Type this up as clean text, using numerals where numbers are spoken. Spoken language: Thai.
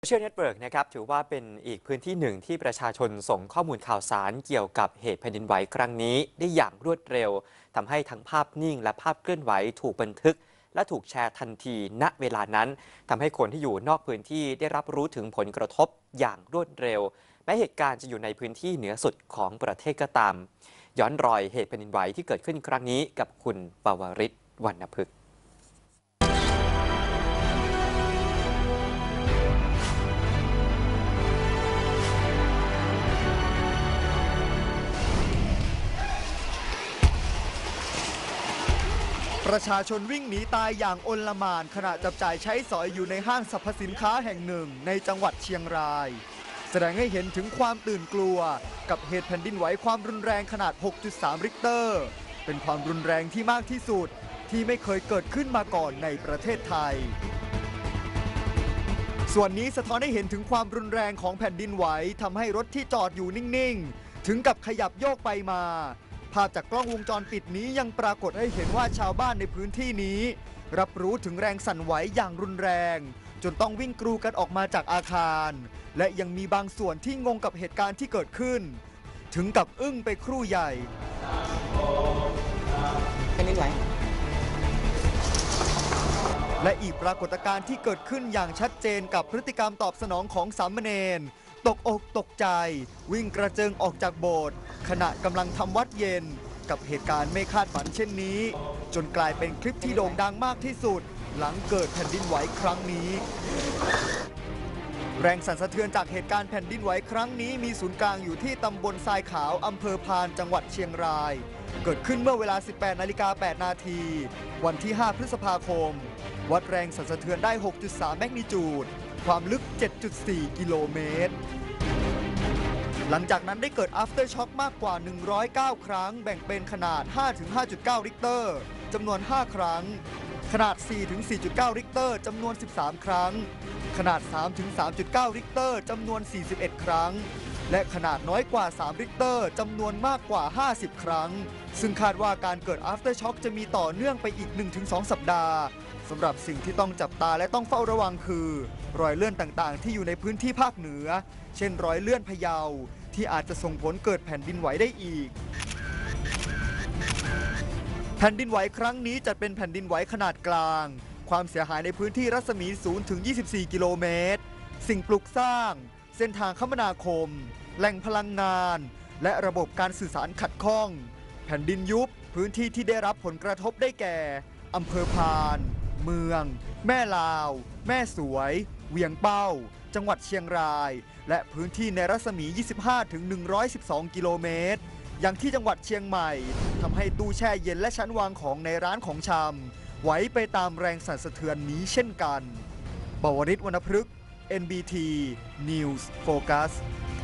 โซเชียลเน็ตเวิร์กนะครับถือว่าเป็นอีกพื้นที่หนึ่งที่ประชาชนส่งข้อมูลข่าวสารเกี่ยวกับเหตุแผ่นดินไหวครั้งนี้ได้อย่างรวดเร็วทำให้ทั้งภาพนิ่งและภาพเคลื่อนไหวถูกบันทึกและถูกแชร์ทันทีณเวลานั้นทำให้คนที่อยู่นอกพื้นที่ได้รับรู้ถึงผลกระทบอย่างรวดเร็วแม้เหตุการณ์จะอยู่ในพื้นที่เหนือสุดของประเทศก็ตามย้อนรอยเหตุแผ่นดินไหวที่เกิดขึ้นครั้งนี้กับคุณปวริศ วรรณพฤกษ์ประชาชนวิ่งหนีตายอย่างโอลหม่านขณะจับจ่ายใช้สอยอยู่ในห้างสรรพสินค้าแห่งหนึ่งในจังหวัดเชียงราย แสดงให้เห็นถึงความตื่นกลัวกับเหตุแผ่นดินไหวความรุนแรงขนาด 6.3 ริกเตอร์ เป็นความรุนแรงที่มากที่สุดที่ไม่เคยเกิดขึ้นมาก่อนในประเทศไทย ส่วนนี้สะท้อนให้เห็นถึงความรุนแรงของแผ่นดินไหวทำให้รถที่จอดอยู่นิ่งๆถึงกับขยับโยกไปมาภาพจากกล้องวงจรปิดนี้ยังปรากฏให้เห็นว่าชาวบ้านในพื้นที่นี้รับรู้ถึงแรงสั่นไหวอย่างรุนแรงจนต้องวิ่งกรูกันออกมาจากอาคารและยังมีบางส่วนที่งงกับเหตุการณ์ที่เกิดขึ้นถึงกับอึ้งไปครู่ใหญ่แผ่นดินไหวและอีกปรากฏการณ์ที่เกิดขึ้นอย่างชัดเจนกับพฤติกรรมตอบสนองของสามเณรตกอกตกใจวิ่งกระเจิงออกจากโบสถ์ขณะกำลังทำวัดเย็นกับเหตุการณ์ไม่คาดฝันเช่นนี้จนกลายเป็นคลิปที่โด่งดังมากที่สุดหลังเกิดแผ่นดินไหวครั้งนี้แรงสั่นสะเทือนจากเหตุการณ์แผ่นดินไหวครั้งนี้มีศูนย์กลางอยู่ที่ตำบลทรายขาวอำเภอพานจังหวัดเชียงรายเกิดขึ้นเมื่อเวลา 18:08 น.วันที่ 5 พฤษภาคมวัดแรงสั่นสะเทือนได้ 6.3 แมกนิจูดความลึก 7.4 กิโลเมตรหลังจากนั้นได้เกิด after shock มากกว่า 109 ครั้งแบ่งเป็นขนาด 5-5.9 ริกเตอร์จำนวน 5 ครั้งขนาด 4-4.9 ริกเตอร์จำนวน 13 ครั้งขนาด 3-3.9 ริกเตอร์จำนวน 41 ครั้งและขนาดน้อยกว่า 3 ริกเตอร์จำนวนมากกว่า 50 ครั้งซึ่งคาดว่าการเกิด after shock จะมีต่อเนื่องไปอีก 1-2 สัปดาห์สำหรับสิ่งที่ต้องจับตาและต้องเฝ้าระวังคือรอยเลื่อนต่างๆที่อยู่ในพื้นที่ภาคเหนือเช่นรอยเลื่อนพะเยาที่อาจจะส่งผลเกิดแผ่นดินไหวได้อีกแผ่นดินไหวครั้งนี้จัดเป็นแผ่นดินไหวขนาดกลางความเสียหายในพื้นที่รัศมี 0-24 กิโลเมตรสิ่งปลูกสร้างเส้นทางคมนาคมแหล่งพลังงานและระบบการสื่อสารขัดข้องแผ่นดินยุบพื้นที่ที่ได้รับผลกระทบได้แก่อำเภอพานเมืองแม่ลาวแม่สวยเวียงเป้าจังหวัดเชียงรายและพื้นที่ในรัศมี 25-112 กิโลเมตรอย่างที่จังหวัดเชียงใหม่ทำให้ตู้แช่เย็นและชั้นวางของในร้านของชำไหวไปตามแรงสั่นสะเทือนนี้เช่นกันปวริศ วรรณพฤกษ์ NBT News Focus